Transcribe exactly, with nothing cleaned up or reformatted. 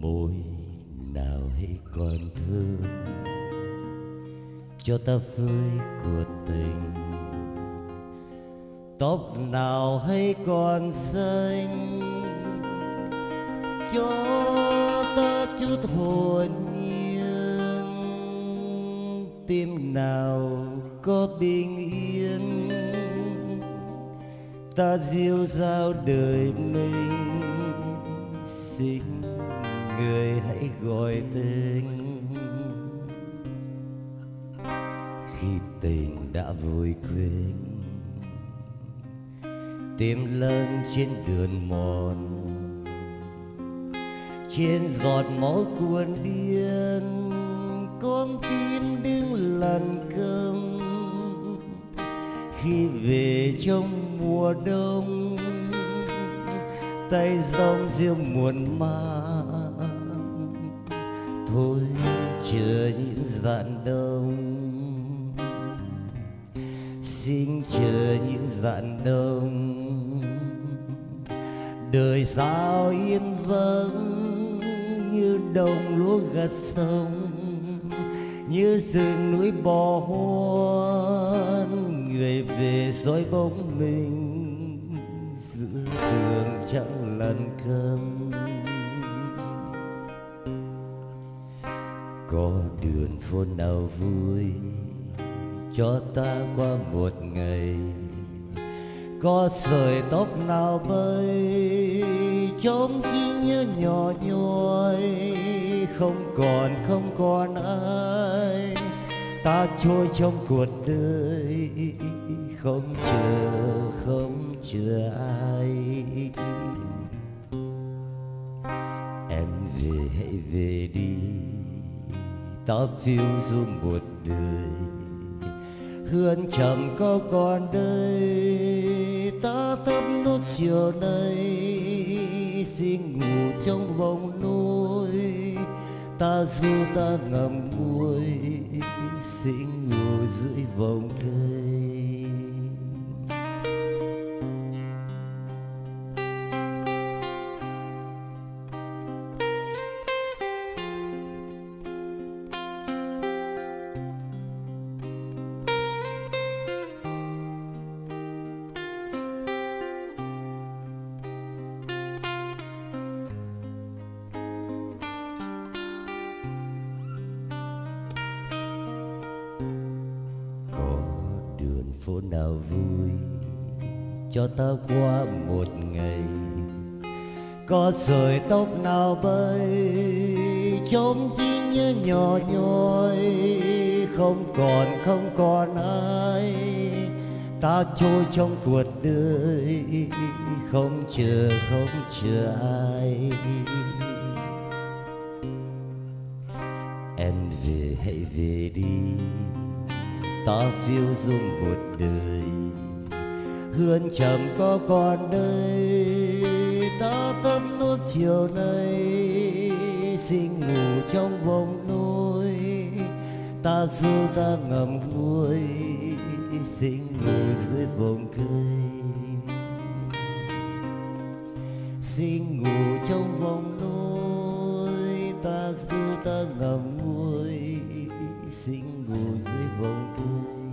môi nào hay còn thơm cho ta phơi của tình, tóc nào hay còn xanh cho ta chút hồn nhiên, tim nào có bình yên ta diêu dao đời mình. Xin người hãy gọi tên khi tình đã vội quên, tìm lần trên đường mòn, trên giọt máu cuồn điên, con tim đứng lần câm khi về trong mùa đông, tay giông riêng muộn mang thôi chờ những dạn đông. Xin chờ những dạn đông, đời sao yên vắng như đồng lúa gặt sông, như rừng núi bỏ hoang, người về dõi bóng mình giữa đường chẳng lần câm. Có đường phố nào vui cho ta qua một ngày, có sợi tóc nào bay trống chỉ nhớ nhỏ nhoi, không còn không còn ai ta trôi trong cuộc đời, không chờ không chờ ai. Em về hãy về đi, ta phiêu du một đời, hương trầm có còn đây, ta thắp nốt chiều nay, xin ngủ trong vòng núi, ta du ta ngậm môi, xin ngủ dưới vòng cây. Phố nào vui cho ta qua một ngày, có sợi tóc nào bay trong trí nhớ nhỏ nhoi, không còn không còn ai ta trôi trong cuộc đời, không chờ không chờ ai. Em về hãy về đi, ta phiêu du một đời, hương trầm có còn đây, ta tâm nốt chiều nay, xin ngủ trong vòng núi, ta du ta ngậm ngùi, xin ngủ dưới vòng cây. Xin ngủ trong vòng núi, ta du ta ngậm ngùi, xin ngủ dưới vòng cây.